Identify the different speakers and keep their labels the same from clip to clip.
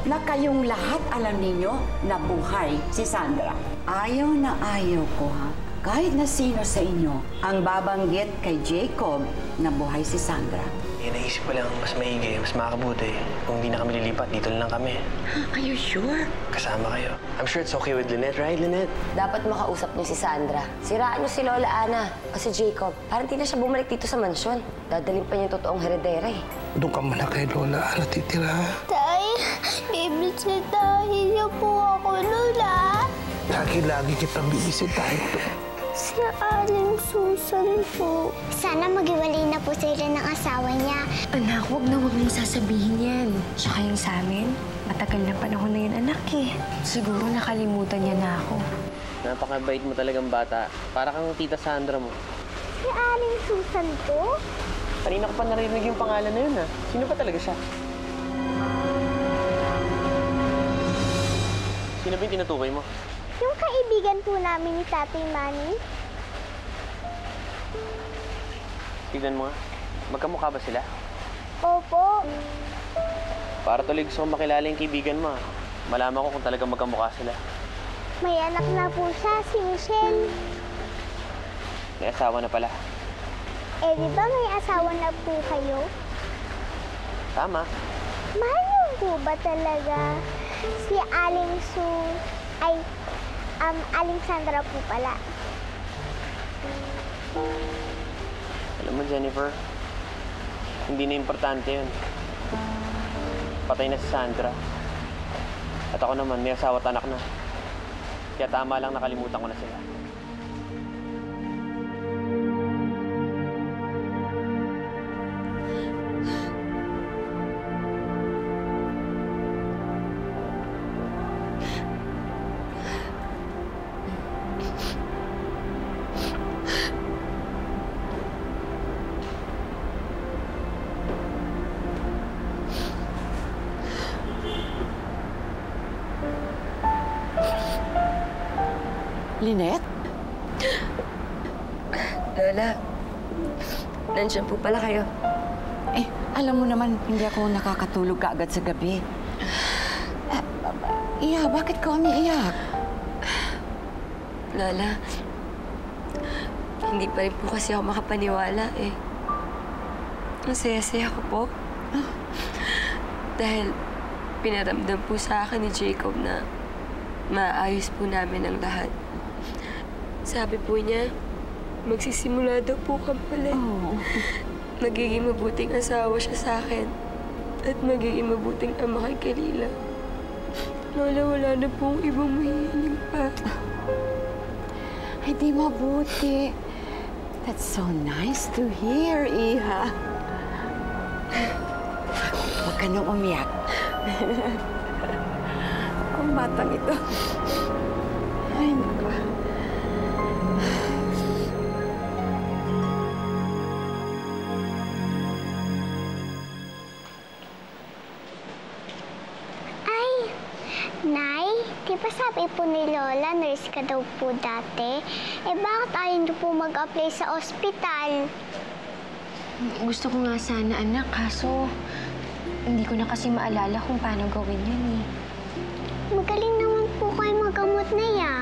Speaker 1: na kayong lahat alam ninyo na buhay si Sandra. Ayaw na ayaw ko, ha? Kahit na sino sa inyo ang babanggit kay Jacob na buhay si Sandra.
Speaker 2: Naisip ko lang, mas maigi, mas makakabuti. Kung hindi na kami lilipat, dito lang kami.
Speaker 1: Are you sure?
Speaker 2: Kasama kayo. I'm sure it's okay with Lynette, right, Lynette?
Speaker 3: Dapat makausap niyo si Sandra. Siraan niyo si Lola Ana o si Jacob. Parang hindi na siya bumalik dito sa mansyon. Dadalhin pa niya yung totoong heredera eh.
Speaker 4: Doon ka muna kay Lola Ana titira.
Speaker 5: Tay, bibisitahin niyo po ako, Lola.
Speaker 4: Lagi-lagi kitang bibisitahin to.
Speaker 5: Si Aling Susan po. Sana maghiwalay na po sila ng asawa niya.
Speaker 6: Anak, huwag mong sasabihin yan. Tsaka yung sa amin, matagal na panahon na yun, anak eh. Siguro nakalimutan niya na ako.
Speaker 2: Napakabait mo talagang bata. Para kang tita Sandra mo.
Speaker 5: Si Aling Susan po?
Speaker 2: Kanina ko pa narinig yung pangalan na yun, ha? Sino pa talaga siya? Sino ba yung tinutukoy mo?
Speaker 5: Yung kaibigan po namin ni Tatay Manny.
Speaker 2: Tignan mo nga. Magkamukha ba sila?
Speaker 5: Opo.
Speaker 2: Para tuloy gusto kong makilala yung kaibigan mo. Malaman ko kung talagang magkamukha sila.
Speaker 5: May anak na po siya, si Michelle.
Speaker 2: May asawa na pala.
Speaker 5: Eh, di ba may asawa na po kayo?
Speaker 2: Tama.
Speaker 5: Mahal niyo po ba talaga si Aling Aling Sandra po pala?
Speaker 2: Alam mo, Jennifer, hindi na importante yun. Patay na si Sandra. At ako naman, may asawa at anak na. Kaya tama lang nakalimutan ko na sila.
Speaker 1: Lynette?
Speaker 6: Lola, nandiyan po pala kayo.
Speaker 1: Eh, alam mo naman, hindi ako nakakatulog kaagad sa gabi. Iya, bakit ka umiiyak?
Speaker 6: Lola, hindi pa rin po kasi ako makapaniwala eh. Ang saya-saya ko po. Dahil pinaramdam po sa akin ni Jacob na maayos po namin ang lahat. Sabi po niya, magsisimula daw po kami. Magiging mabuting asawa siya sa akin. At magiging mabuting ama kay Kalila. Lola, wala na pong ibang mahihiling pa.
Speaker 1: Ay, di mabuti. That's so nice to hear, Iha. Huwag ka nang umiyak. Kung batang ito. Ay, naku.
Speaker 5: Nay, di ba sabi po ni Lola, nurse ka daw po dati? Eh, bakit ayaw niyo po mag-apply sa ospital?
Speaker 6: Gusto ko nga sana, anak, kaso hindi ko na kasi maalala kung paano gawin yun eh.
Speaker 5: Magaling naman po kayo magamot na ya.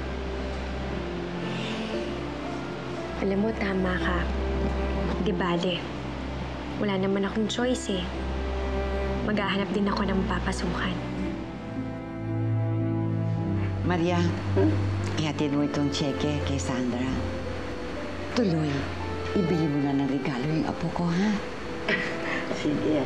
Speaker 6: Alam mo, tama ka. Di bale. Wala naman akong choice eh. Maghahanap din ako ng papasukan.
Speaker 1: Maria, ihatid mo itong tseke kay Sandra. Tuloy, ibili mo na ng regalo yung apo ko, ha?
Speaker 7: Sige.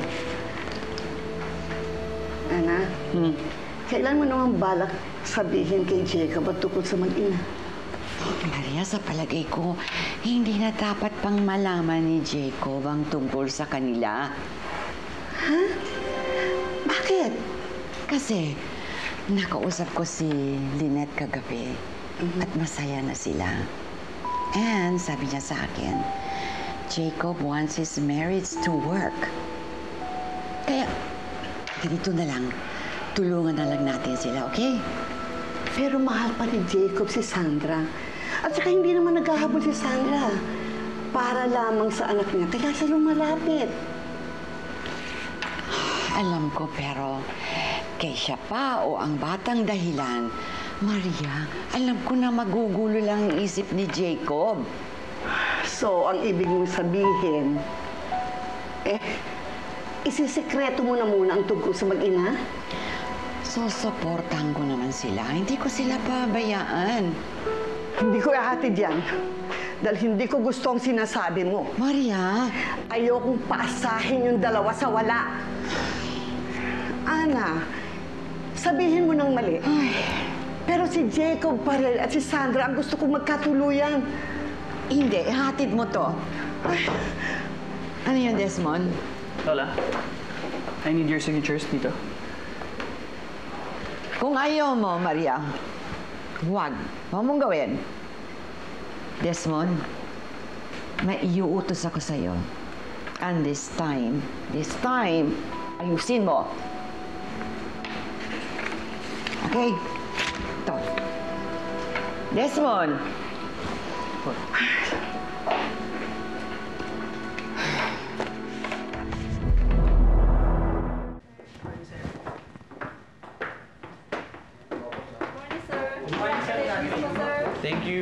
Speaker 7: Ana, kailan mo naman balak sabihin kay Jacob at tungkol sa mag-ina?
Speaker 1: Maria, sa palagay ko, hindi na dapat pang malaman ni Jacob ang tungkol sa kanila.
Speaker 7: Ha? Bakit?
Speaker 1: Kasi, nakausap ko si Lynette kagabi at masaya na sila. And sabi niya sa akin, Jacob wants his marriage to work. Kaya, ganito na lang, tulungan na lang natin sila, okay?
Speaker 7: Pero mahal pa ni Jacob si Sandra. At saka hindi naman naghahabol si Sandra. Para lamang sa anak niya, kaya siya lumalapit.
Speaker 1: Alam ko, pero kay siya pa o ang batang dahilan, Maria, alam ko na magugulo lang ang isip ni Jacob.
Speaker 7: So, ang ibig mong sabihin, isisekreto mo na muna ang tungkol sa mag-ina?
Speaker 1: Susuportahan ko naman sila. Hindi ko sila pabayaan.
Speaker 7: Hindi ko ihatid yan. Dahil hindi ko gusto ang sinasabi mo.
Speaker 1: Maria!
Speaker 7: Ayokong paasahin yung dalawa sa wala. Ana, sabihin mo ng mali.
Speaker 1: Ay.
Speaker 7: Pero si Jacob pa rin at si Sandra ang gusto kong magkatuluyan.
Speaker 1: Hindi, ihatid mo to. Ay. Ano yun, Desmond?
Speaker 2: Lola, I need your signatures dito.
Speaker 1: Kung ayaw mo, Maria, huwag. Huwag mong gawin. Desmond, may iuutos ako sa'yo. And this time, ayusin mo. Okay? Ito. Desmond!
Speaker 2: Thank you.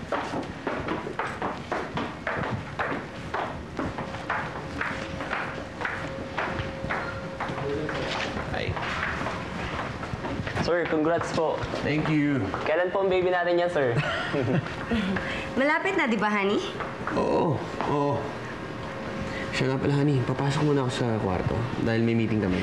Speaker 2: Hi. Sir, congrats po.
Speaker 8: Thank you.
Speaker 2: Kailan po ang baby natin yan, sir?
Speaker 3: Malapit na, di ba, honey?
Speaker 8: Oo. Siya nga pala, honey. Papasok muna ako sa kwarto dahil may meeting kami.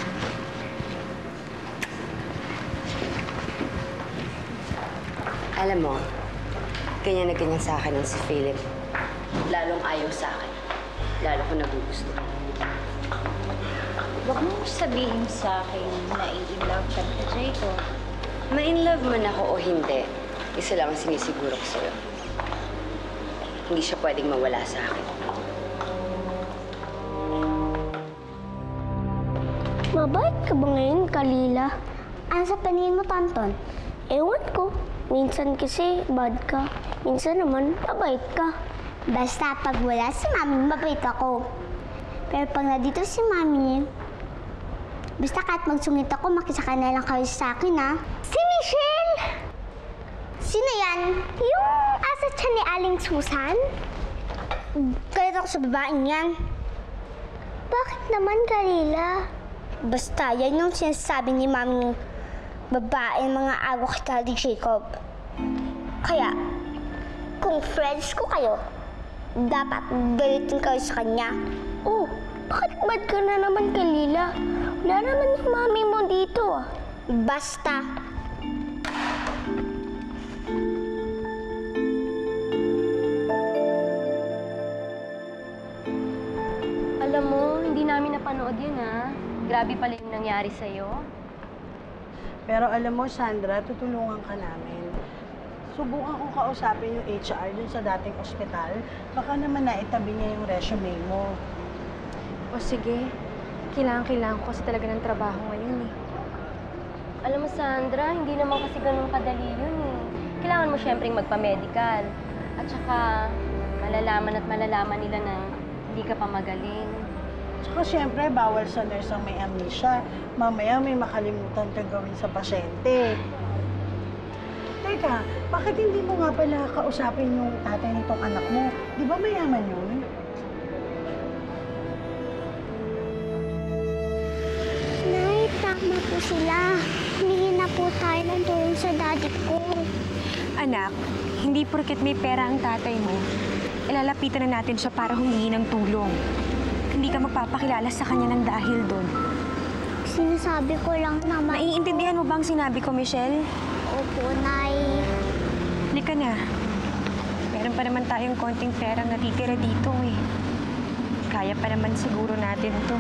Speaker 3: Alam mo, ganyan na ganyan sa akin ang si Philip. Lalong ayaw sa akin. Lalo ko nagugustuhan.
Speaker 5: Huwag mong sabihin sa akin na i-love ka na Jacob.
Speaker 3: Ma-in-love man ako o hindi, isa lang ang sinisiguro ko sa'yo. Hindi siya pwedeng mawala sa akin.
Speaker 5: Mabait ka ba ngayon, Kalila? Ano sa paningin mo, Tanton? Ewan ko. Minsan kasi bad ka. Minsan naman, mabait ka. Basta pag wala si Mami, mabait ako. Pero pag nandito si Mami, basta kahit magsungit ako, makisaka na lang kayo sa akin, ha? Si Michelle! Sino yan? Yung asa siya ni Aling Susan? Galit ako sa babaeng yan. Bakit naman, Kalila? Basta, yan yung sinasabi ni Mami babae mga agaw kita ni Jacob. Kaya, kung friends ko kayo, dapat galitin kayo sa kanya. Oh, bakit bad ka na naman, Kalila? Wala naman yung mami mo dito. Basta.
Speaker 6: Alam mo, hindi namin napanood yun, ha? Grabe pala yung nangyari sa'yo.
Speaker 9: Pero alam mo, Sandra, tutulungan ka namin. Subukan kong kausapin yung HR dun sa dating ospital. Baka naman naitabi niya yung resume mo.
Speaker 6: O sige, kailangan ko kasi talaga ng trabaho ngayon, eh. Alam mo, Sandra, hindi naman kasi ganun kadali yun, eh. Kailangan mo syempreng magpa-medical. At saka, malalaman nila na hindi ka pa magaling.
Speaker 9: Tsaka siyempre, bawal sa nurse ang may amnesia. Mamaya may makalimutan kang gawin sa pasyente. Teka, bakit hindi mo nga pala kausapin yung tatay nitong anak mo? Di ba mayaman yun?
Speaker 5: Nay, tama po sila. Humingi na po tayo ng tulong sa daddy ko.
Speaker 10: Anak, hindi porket may pera ang tatay mo, ilalapitan na natin siya para humingi ng tulong. Hindi ka magpapakilala sa kanya ng dahil doon.
Speaker 5: Sinasabi ko lang naman.
Speaker 10: Naiintindihan mo bang sinabi ko, Michelle?
Speaker 5: Opo, Nay.
Speaker 10: Halika na. Meron pa naman tayong konting perang natitira dito, eh. Kaya pa naman siguro natin to.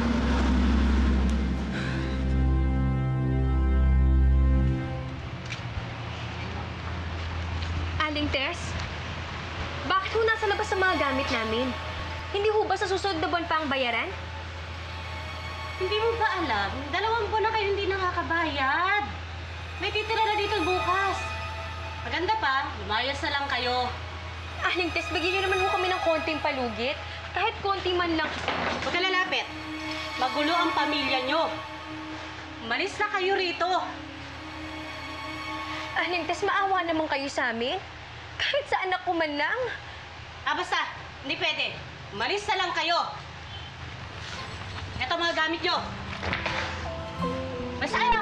Speaker 6: Aling Tess, bakit ho nasa labas ang mga gamit namin? Hindi ho ba sa susunod na buwan pa ang bayaran?
Speaker 11: Hindi mo ba alam? 2 buwan na kayo hindi nakakabayad. May titira na dito bukas. Maganda pa, lumayas na lang kayo.
Speaker 6: Aling Tess, bigyan niyo naman ho kami ng konting palugit. Kahit konti man lang.
Speaker 11: Huwag ka lalapit. Magulo ang pamilya nyo. Umalis na kayo rito.
Speaker 10: Aling Tess, maawa naman kayo sa amin. Kahit sa anak ko man lang.
Speaker 11: Basta, hindi pwede. Umalis na lang kayo. Ito mga gamit nyo. Basta kayo!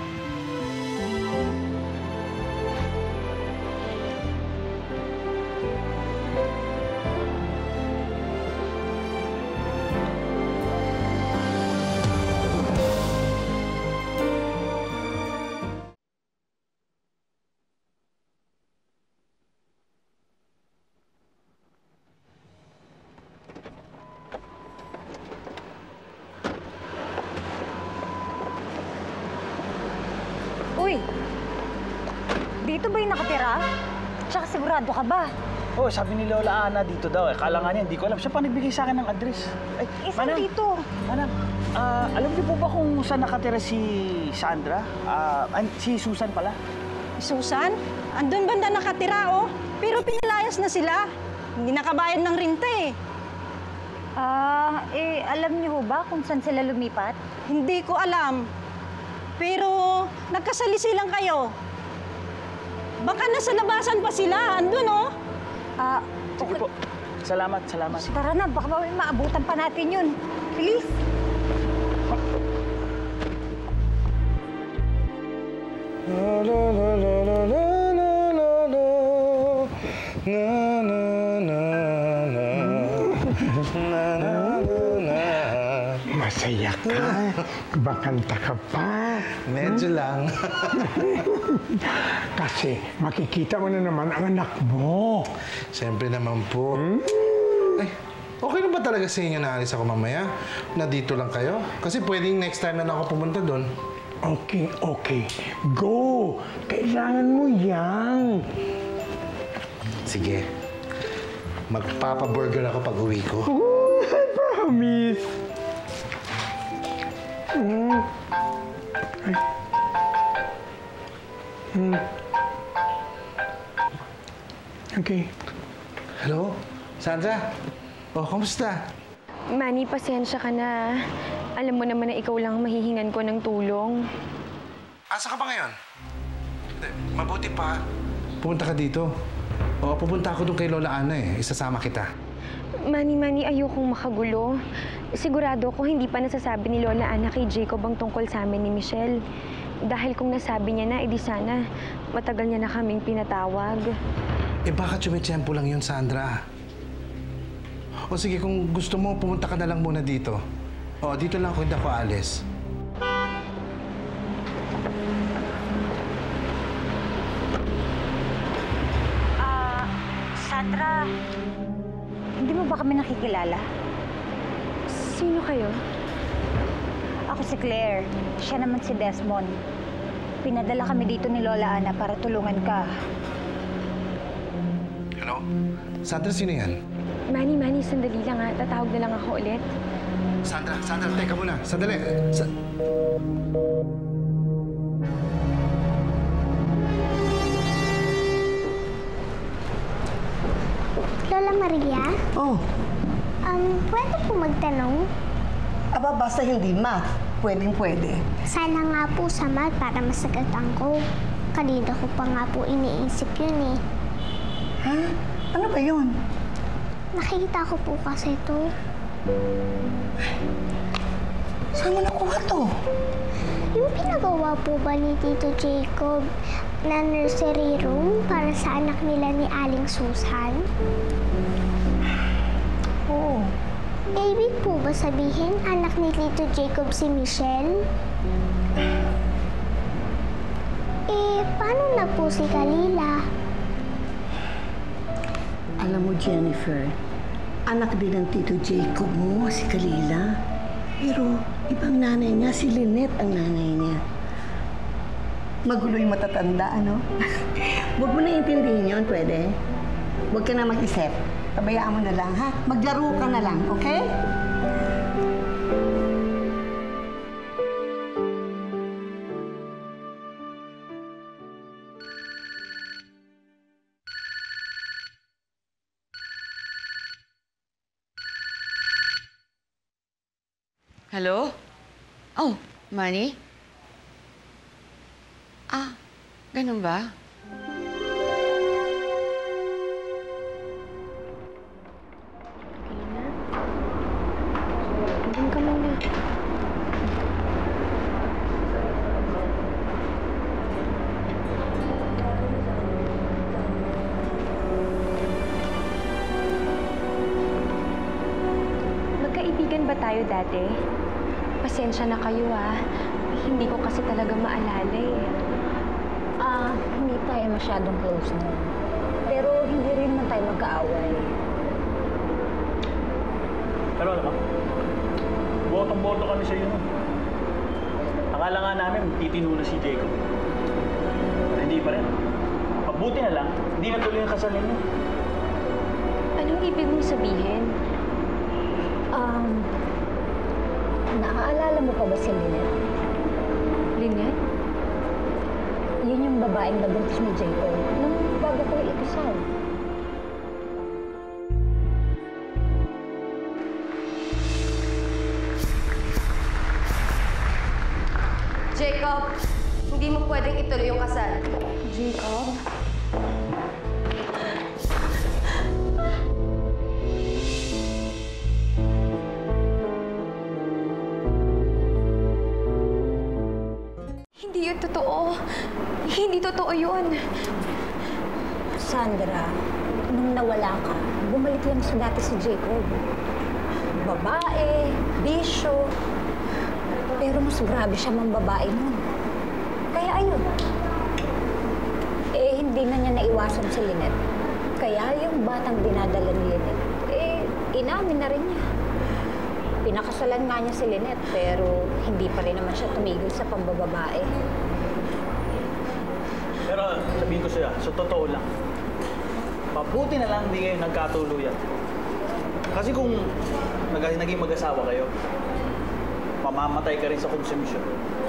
Speaker 12: Uy! Dito ba yung nakatira? Tsaka sigurado ka ba?
Speaker 13: Oo, sabi ni Lola Ana dito daw. Kala nga niya, hindi ko alam. Siya pa nagbigay sa akin ng address. Ay,
Speaker 12: Saan dito?
Speaker 13: Manang, alam niyo po ba kung saan nakatira si Sandra? Si Susan pala.
Speaker 9: Susan, andun banda nakatira, oh. Pero pinalayas na sila. Hindi nakabayad ng renta, eh.
Speaker 12: Alam niyo ba kung saan sila lumipat?
Speaker 9: Hindi ko alam. Pero nagkasalisi lang kayo. Baka nasa labasan pa sila. Andun, oh.
Speaker 13: Sige po. Salamat, salamat.
Speaker 12: Tara na, baka maabutan pa natin yun. Please.
Speaker 4: Masaya ka. Bakanta ka pa.
Speaker 14: Medyo lang.
Speaker 4: Kasi makikita mo na naman ang anak mo.
Speaker 14: Siyempre naman po. Ay, okay na ba talaga sa inyo na alis ako mamaya? Na dito lang kayo? Kasi pwedeng next time na ako pumunta doon.
Speaker 4: Okay, okay. Go! Kailangan mo yan.
Speaker 14: Sige. Magpapa-burger ako pag uwi ko.
Speaker 4: I promise. Okay.
Speaker 14: Hello? Sandra? Oh, kamusta?
Speaker 10: Manny, pasensya ka na. Alam mo naman na ikaw lang mahihingan ko ng tulong.
Speaker 14: Asa ka ba ngayon? Mabuti pa. Pumunta ka dito. Oo, pupunta ako doon kay Lola Ana eh. Isasama kita.
Speaker 10: Manny, ayokong makagulo. Sigurado ko hindi pa nasasabi ni Lola Ana kay Jacob ang tungkol sa amin ni Michelle. Dahil kung nasabi niya na, edi sana matagal niya na kaming pinatawag.
Speaker 14: Eh baka tsumitsyempo lang yun, Sandra. O sige, kung gusto mo, pumunta ka na lang muna dito. O, dito lang ako, hindi ako alis.
Speaker 12: Sandra, hindi mo ba kami nakikilala?
Speaker 10: Sino kayo?
Speaker 12: Ako si Claire. Siya naman si Desmond. Pinadala kami dito ni Lola Ana para tulungan ka.
Speaker 14: Hello? Sandra, sino yan?
Speaker 10: Manny, sandali lang ha. Tatawag na lang ako ulit.
Speaker 14: Sandra, teka muna. Sandali.
Speaker 5: Lola Maria?
Speaker 7: Oh.
Speaker 5: Pwede po magtanong?
Speaker 7: Aba, basta hindi math. Pwedeng-pwede.
Speaker 5: Sana nga po sa math para masagatan ko. Kanina ko pa nga po iniisip yun eh.
Speaker 7: Ha? Ano ba yun?
Speaker 5: Nakikita ko po kasi ito.
Speaker 7: Saan mo nakuha to?
Speaker 5: Yung pinagawa po ba ni Tito Jacob na nursery room para sa anak nila ni Aling Susan?
Speaker 7: Oo.
Speaker 5: Ibig po ba sabihin anak ni Tito Jacob si Michelle? Paano na po si Kalila?
Speaker 7: Alam mo, Jennifer, anak din ng Tito Jacob mo, si Kalila. Pero ibang nanay niya, si Lynette ang nanay niya. Magulo yung matatanda, ano? Huwag mo na intindihin yun, pwede? Huwag ka na mag-isip. Pabayaan mo na lang, ha? Maglaro ka na lang, okay?
Speaker 1: Hello? Oh, Manny? Ganun ba?
Speaker 10: Doon ka muna. Magkaibigan ba tayo dati? Pasensya na kayo Hindi ko kasi talaga maalala
Speaker 12: Hindi tayo masyadong close na. Pero hindi rin man tayo magkaaway.
Speaker 13: Pero alam mo, botong-boto kami sa iyo. Akala nga namin titino na si Jacob. Pero hindi pa rin. Mabuti na lang, hindi na tuloy ang kasal ninyo.
Speaker 10: Anong ibig mong sabihin?
Speaker 12: Naaalala mo pa ba si Lynette?
Speaker 10: Lynette?
Speaker 12: Yun yung babaeng nabuntis ni Jacob nung bago ko ikasal.
Speaker 3: Jacob, hindi mo pwedeng ituloy yung kasal.
Speaker 10: Jacob? Hindi yun totoo. Hindi totoo yun.
Speaker 12: Sandra, nung nawala ka, bumalik lang sa dati si Jacob. Babae, bisyo. Pero mas grabe siya mang babae nun. Kaya ayun. Hindi na niya naiwasan si Lynette. Kaya yung batang dinadala ni Lynette, inamin na rin niya. Pinakasalan nga niya si Lynette, pero hindi pa rin naman siya tumigil sa pambababae.
Speaker 13: Pero sabihin ko sa'yo, sa totoo lang, mabuti na lang hindi kayo nagkatuluyan. Kasi kung naging mag-asawa kayo, mamamatay ka rin sa konsumisyon.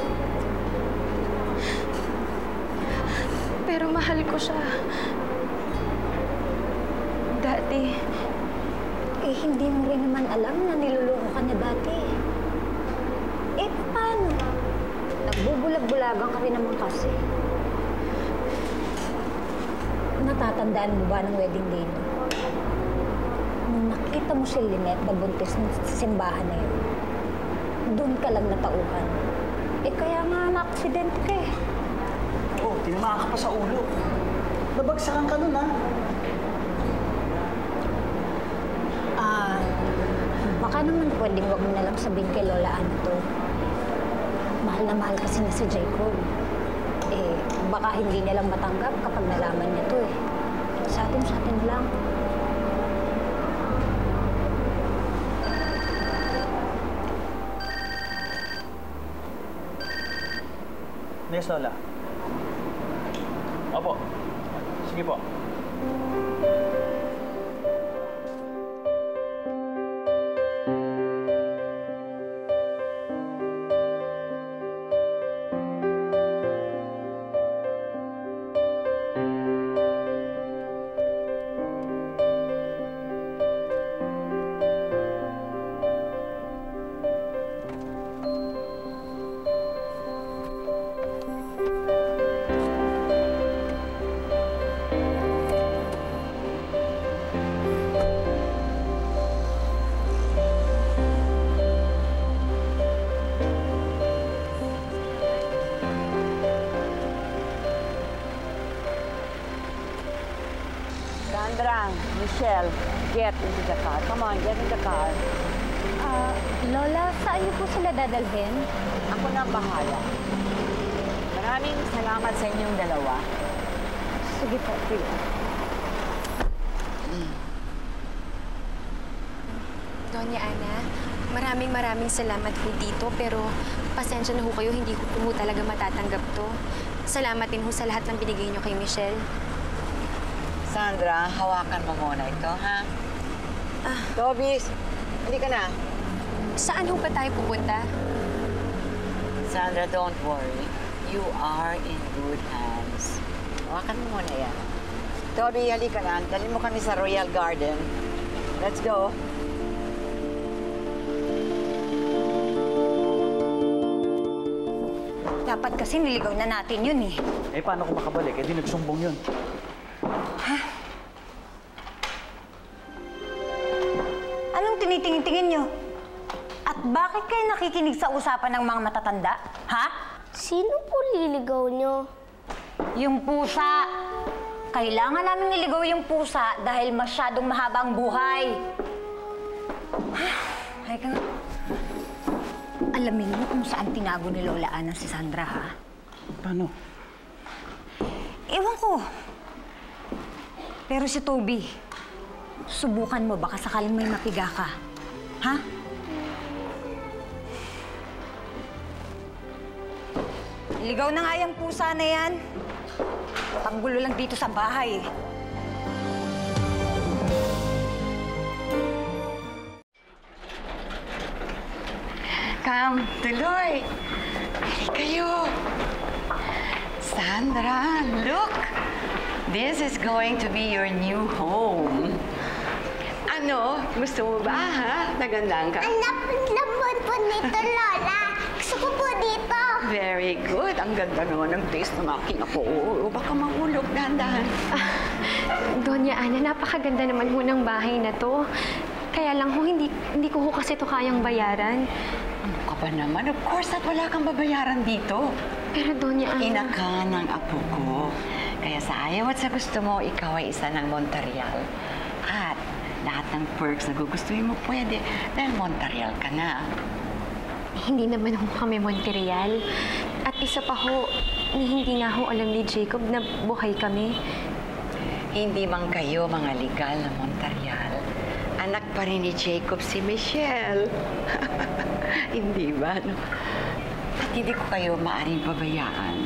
Speaker 10: Pero mahal ko siya. Dati.
Speaker 12: Hindi mo rin naman alam na niloloko ka niya dati. Paano? Nagbubulag-bulagan ka rin naman kasi. Natatandaan mo ba ng wedding day mo? Nung nakita mo si Lynette na buntis sa simbahan na yun, doon ka lang natauhan. Kaya nga na-aksidente ka
Speaker 13: Tinamaan ka pa sa ulo. Nabagsakan ka nun,
Speaker 12: Baka naman pwedeng wag mo na lang sabihin kay Lola Ana to. Mahal na mahal kasi na si Jacob. Baka hindi niya lang matanggap kapag nalaman niya to Sa atin lang.
Speaker 13: Yes, Lola. Opo. Sige po.
Speaker 15: Sandra, Michelle, get into the car. Come on, get in the car.
Speaker 12: Lola, saan niyo po sila dadalhin?
Speaker 15: Ako na ang bahala. Maraming salamat sa inyong dalawa.
Speaker 12: Sige po, Priya.
Speaker 10: Doña Ana, maraming salamat po dito, pero pasensya na ho kayo, hindi ko po talaga matatanggap to. Salamat din ho sa lahat ng binigay niyo kay Michelle.
Speaker 15: Sandra, hawakan mo muna ito, ha? Tobis, hindi ka na.
Speaker 10: Saan ho ba tayo pupunta?
Speaker 15: Sandra, don't worry. You are in good hands. Hawakan mo muna yan. Toby, halika na. Dalhin mo kami sa Royal Garden. Let's go.
Speaker 12: Dapat kasi niligaw na natin yun eh.
Speaker 13: Eh, paano kung makabalik? Eh, di nagsumbong yun.
Speaker 12: Ha? Anong tinitingin-tingin nyo? At bakit kayo nakikinig sa usapan ng mga matatanda? Ha?
Speaker 5: Sino po liligaw nyo?
Speaker 12: Yung pusa. Kailangan namin niligaw yung pusa dahil masyadong mahaba ang buhay. Ay ka nga. Alamin mo kung saan tinago ni Lola Ana si Sandra, ha?
Speaker 13: Paano?
Speaker 12: Ewan ko. Pero si Toby, subukan mo baka sakaling may mapiga ka. Ha? Ligaw na nga yung pusa na yan. Panggulo lang dito sa bahay.
Speaker 1: Come, tuloy. Kayo. Sandra, look. This is going to be your new home. Ano? Gusto mo ba, ha? Nagandaan ka?
Speaker 5: Ang lambot po nito, Lola. Gusto ko po dito.
Speaker 1: Very good. Ang ganda naman ng taste ng aking apo. Baka mahulog, dahan-dahan.
Speaker 10: Doña Ana, napakaganda naman ho ng bahay na to. Kaya lang ho, hindi ko ho kasi to kayang bayaran.
Speaker 1: Ano ka ba naman? Of course, at wala kang babayaran dito.
Speaker 10: Pero Doña Ana...
Speaker 1: Ina ka ng apo ko. Kaya sa ayaw at sa gusto mo, ikaw ay isa ng Montreal. At lahat ng perks na gugustuhin mo pwede dahil Montreal ka na.
Speaker 10: Hindi naman ho kami Montreal. At isa pa ho, hindi nga ho alam ni Jacob na buhay kami.
Speaker 1: Hindi man kayo mga legal na Montreal. Anak pa rin ni Jacob si Michelle. Hindi ba? No? At hindi ko kayo maaaring pabayaan.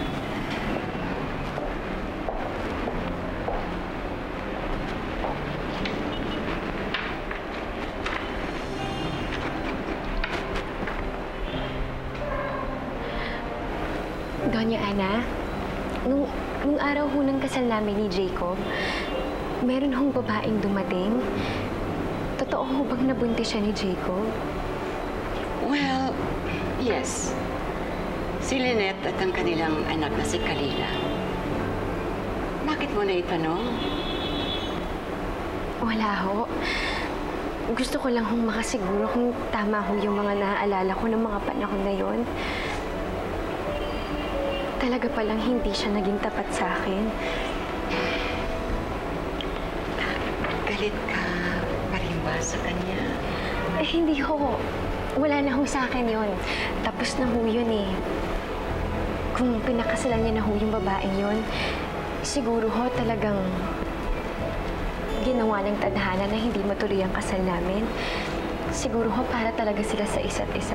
Speaker 10: Doña Ana, nung araw ho ng kasal namin ni Jacob, meron hong babaeng dumating. Totoo ho bang nabuntis siya ni Jacob?
Speaker 1: Well, yes. Si Lynette at ang kanilang anak na si Kalila. Bakit mo na itanong?
Speaker 10: Wala ho. Gusto ko lang hong makasiguro kung tama ho yung mga naaalala ko ng mga panahon na yon. Talaga palang hindi siya naging tapat sa akin.
Speaker 1: Galit ka pa rin ba sa kanya?
Speaker 10: Eh, hindi ho. Wala na ho sa akin yun. Tapos na ho yun eh. Kung pinakasalan niya na ho yung babaeng yun, siguro ho talagang ginawa ng tadhana na hindi matuloy ang kasal namin. Siguro ho para talaga sila sa isa't isa.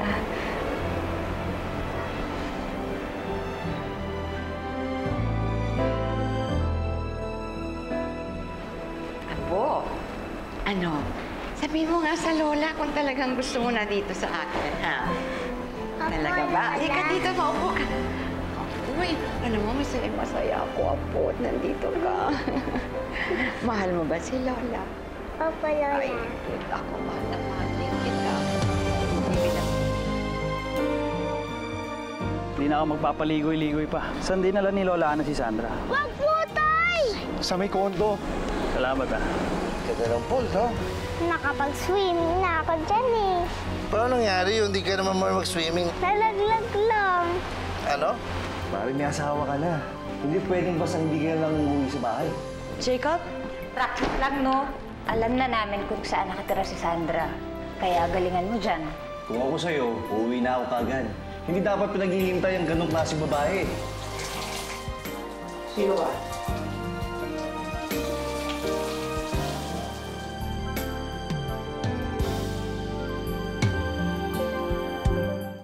Speaker 1: Ano? Sabihin mo nga sa Lola kung talagang gusto mo na dito sa akin, ha? Talaga ba? Ika dito, maupo ka. Uy, alam mo, masaya ako, Apo, at nandito ka. Mahal mo ba si Lola?
Speaker 5: Opo, Lola.
Speaker 1: Ay, ako, mahal na mahal din kita.
Speaker 13: Hindi na ako magpapaligoy-ligoy pa. Saan dinala ni Lola Ana si Sandra?
Speaker 5: Wag po, Tay!
Speaker 14: Sa may kondo.
Speaker 13: Salamat, ah.
Speaker 14: Ganda ng pool, no?
Speaker 5: Nakapag-swimming na ako dyan eh.
Speaker 14: Paano nangyari yun? Hindi ka naman more mag-swimming.
Speaker 5: Nalaglag lang.
Speaker 14: Ano?
Speaker 16: Pare, may asawa ka na. Hindi pwedeng basta hindi ka lang umuwi sa bahay.
Speaker 12: Jacob, practice lang, no? Alam na namin kung saan nakatira si Sandra. Kaya galingan mo dyan.
Speaker 16: Kung ako sa'yo, uuwi na ako kagad. Hindi dapat pinaghihintay ang ganong klaseng babae.
Speaker 2: Sino ka?